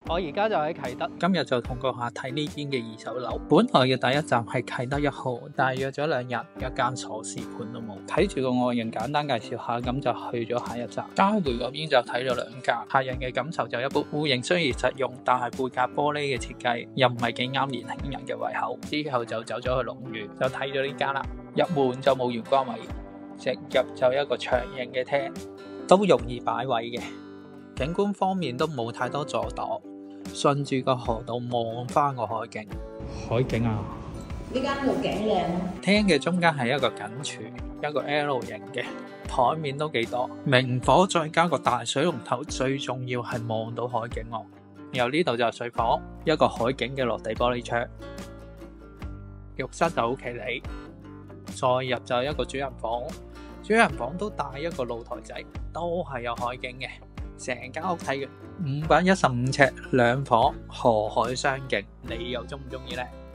我而家就喺啟德，今日就同閣下睇呢邊嘅二手樓。本來嘅第一站係啟德1號，但係約咗2日，一間鎖匙盤都冇。睇住個外形簡單介紹下，咁就去咗下一站。嘉匯嗰邊就睇咗2間，客人嘅感受就一般。戶型雖然實用，但係背格玻璃嘅設計又唔係幾啱年輕人嘅胃口。之後就走咗去龍譽，就睇咗呢間啦。入門就冇玄關位，直入就一個長形嘅廳，都容易擺位嘅。景觀方面都冇太多阻擋，順住個河道望翻個海景。海景啊！ 呢間路景靚啊！ 廳嘅中間係一個緊廚，一個 L 型嘅台面都幾多，明火再加個大水龍頭，最重要係望到海景喎。由呢度就係睡房，一個海景嘅落地玻璃窗，浴室就好企理。再入就係一個主人房，主人房都帶一個露台仔，都係有海景嘅。成間屋睇嘅515尺2房，河海相景，你又中唔中意呢？